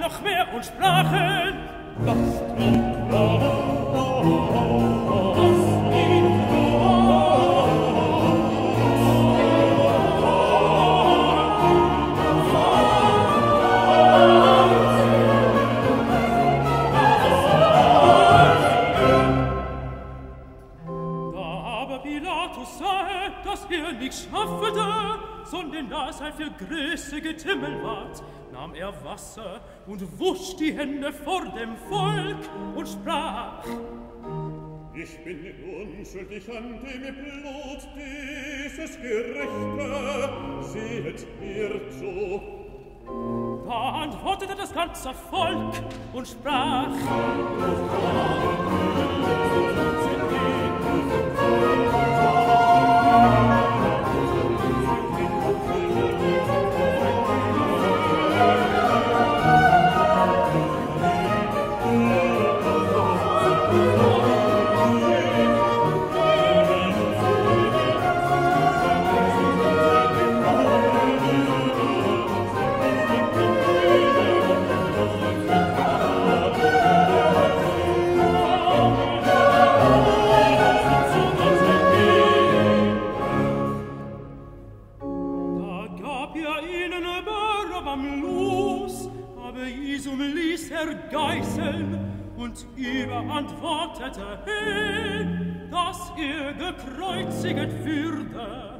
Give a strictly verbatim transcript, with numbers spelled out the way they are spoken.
noch mehr und sprachen: Lasst ihn kommen, dass er nicht schaffete, sondern dass er für Größe getimmelt ward, nahm er Wasser und wusch die Hände vor dem Volk und sprach: Ich bin unschuldig an dem Blut dieses Gerechte, sehet mir zu. Da antwortete das ganze Volk und sprach: und überantwortete hin, dass er gekreuziget würde.